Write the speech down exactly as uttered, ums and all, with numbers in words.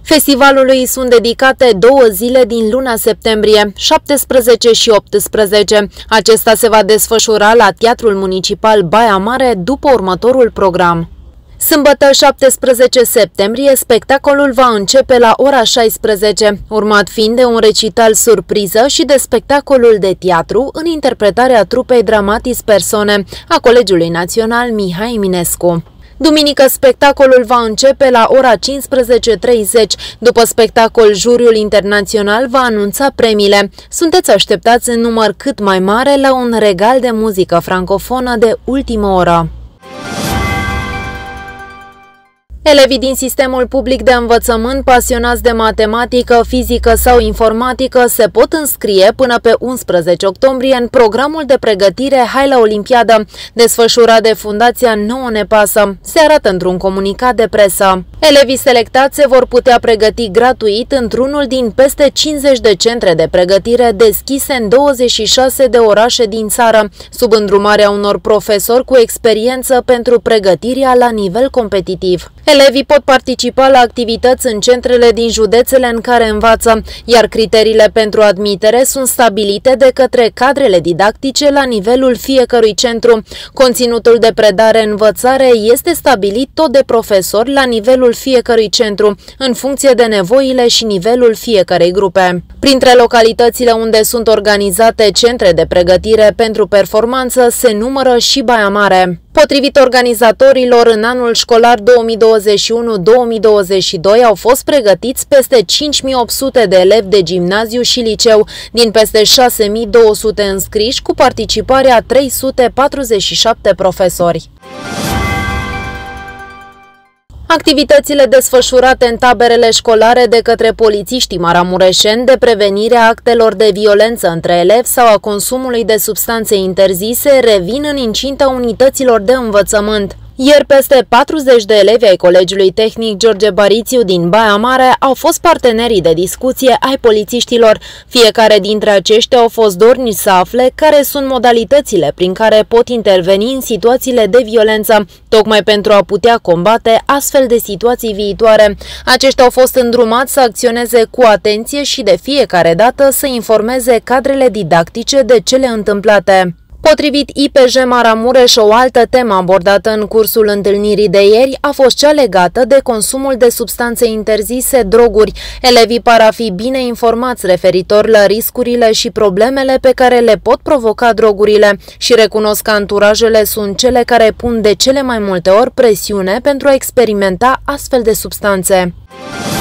Festivalului sunt dedicate două zile din luna septembrie, șaptesprezece și optsprezece. Acesta se va desfășura la Teatrul Municipal Baia Mare după următorul program. Sâmbătă, șaptesprezece septembrie, spectacolul va începe la ora șaisprezece, urmat fiind de un recital surpriză și de spectacolul de teatru în interpretarea trupei Dramatis Persone a Colegiului Național Mihai Eminescu. Duminică, spectacolul va începe la ora cincisprezece treizeci. După spectacol, juriul internațional va anunța premiile. Sunteți așteptați în număr cât mai mare la un regal de muzică francofonă de ultimă oră. Elevii din sistemul public de învățământ pasionați de matematică, fizică sau informatică se pot înscrie până pe unsprezece octombrie în programul de pregătire Hai la Olimpiadă, desfășurat de Fundația Nouă Ne Pasă, se arată într-un comunicat de presă. Elevii selectați se vor putea pregăti gratuit într-unul din peste cincizeci de centre de pregătire deschise în douăzeci și șase de orașe din țară, sub îndrumarea unor profesori cu experiență pentru pregătirea la nivel competitiv. Elevii pot participa la activități în centrele din județele în care învață, iar criteriile pentru admitere sunt stabilite de către cadrele didactice la nivelul fiecărui centru. Conținutul de predare-învățare este stabilit tot de profesori la nivelul fiecărui centru, în funcție de nevoile și nivelul fiecărei grupe. Printre localitățile unde sunt organizate centre de pregătire pentru performanță se numără și Baia Mare. Potrivit organizatorilor, în anul școlar două mii douăzeci și unu două mii douăzeci și doi au fost pregătiți peste cinci mii opt sute de elevi de gimnaziu și liceu, din peste șase mii două sute înscriși, cu participarea a trei sute patruzeci și șapte profesori. Activitățile desfășurate în taberele școlare de către polițiștii maramureșeni de prevenire a actelor de violență între elevi sau a consumului de substanțe interzise revin în incinta unităților de învățământ. Ieri, peste patruzeci de elevi ai Colegiului Tehnic George Barițiu din Baia Mare au fost partenerii de discuție ai polițiștilor. Fiecare dintre aceștia au fost dornici să afle care sunt modalitățile prin care pot interveni în situațiile de violență, tocmai pentru a putea combate astfel de situații viitoare. Aceștia au fost îndrumați să acționeze cu atenție și de fiecare dată să informeze cadrele didactice de cele întâmplate. Potrivit I P J Maramureș, o altă temă abordată în cursul întâlnirii de ieri a fost cea legată de consumul de substanțe interzise, droguri. Elevii par a fi bine informați referitor la riscurile și problemele pe care le pot provoca drogurile și recunosc că anturajele sunt cele care pun de cele mai multe ori presiune pentru a experimenta astfel de substanțe.